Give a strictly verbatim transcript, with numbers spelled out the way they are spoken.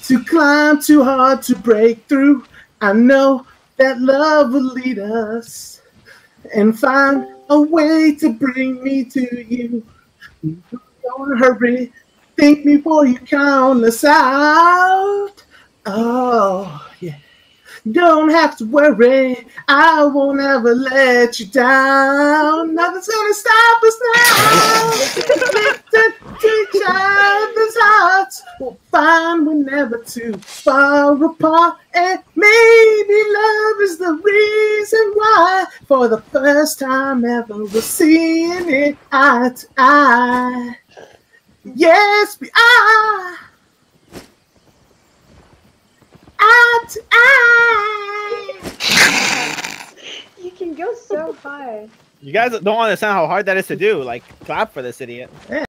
to climb, too hard to break through. I know that love will lead us and find a way to bring me to you. Don't hurry, think before you count us out. Oh, yeah. Don't have to worry, I won't ever let you down. Nothing's gonna stop us now. Listen to each other's hearts. We'll find we're never too far apart. And maybe love is the reason why, for the first time ever, we're seeing it eye to eye. Yes, we are. Eye to eye. You can go so high. You guys don't understand how hard that is to do. Like, clap for this idiot. Yeah.